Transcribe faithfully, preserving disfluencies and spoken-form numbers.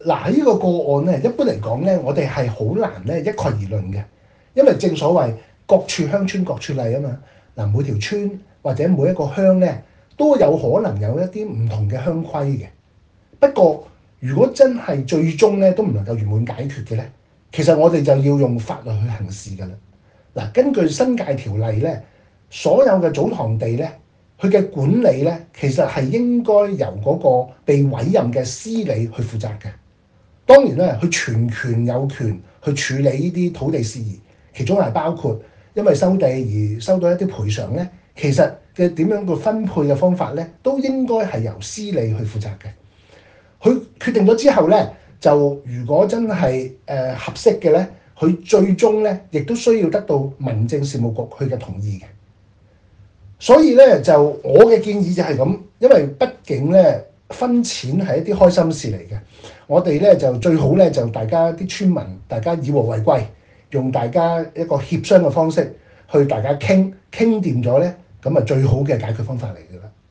嗱喺呢個個案咧，一般嚟講咧，我哋係好難咧一概而論嘅，因為正所謂各處鄉村各處例啊嘛。嗱，每條村或者每一個鄉咧，都有可能有一啲唔同嘅鄉規嘅。不過，如果真係最終咧都唔能夠圓滿解決嘅咧，其實我哋就要用法律去行事㗎啦。嗱，根據新界條例咧，所有嘅祖堂地咧，佢嘅管理咧，其實係應該由嗰個被委任嘅司理去負責嘅。當然咧，佢全權有權去處理呢啲土地事宜，其中係包括因為收地而收到一啲賠償咧，其實嘅點樣個分配嘅方法咧，都應該係由司理去負責嘅。佢決定咗之後咧，就如果真係誒、呃、合適嘅咧，佢最終咧亦都需要得到民政事務局佢嘅同意嘅。所以咧就我嘅建議就係咁，因為畢竟咧分錢係一啲開心事嚟嘅，我哋咧就最好咧就大家啲村民大家以和為貴，用大家一個協商嘅方式去大家傾傾掂咗咧，咁啊最好嘅解決方法嚟㗎啦。